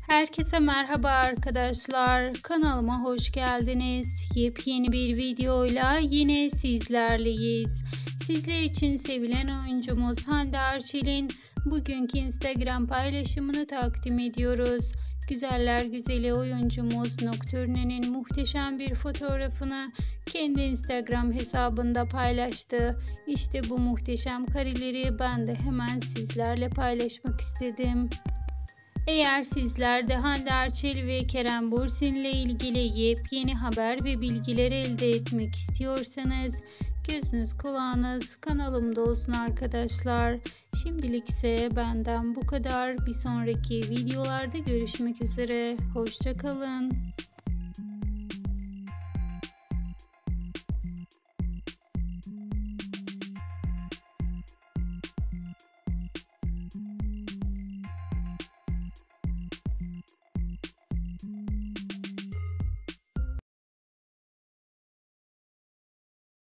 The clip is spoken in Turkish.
Herkese merhaba arkadaşlar. Kanalıma hoş geldiniz. Yepyeni bir videoyla yine sizlerleyiz. Sizler için sevilen oyuncumuz Hande Erçel'in bugünkü Instagram paylaşımını takdim ediyoruz. Güzeller güzeli oyuncumuz Nocturne'nin muhteşem bir fotoğrafını kendi Instagram hesabında paylaştı. İşte bu muhteşem kareleri ben de hemen sizlerle paylaşmak istedim. Eğer sizler de Hande Erçel ve Kerem Bürsin ile ilgili yepyeni haber ve bilgiler elde etmek istiyorsanız gözünüz kulağınız kanalımda olsun arkadaşlar. Şimdilik ise benden bu kadar. Bir sonraki videolarda görüşmek üzere. Hoşça kalın.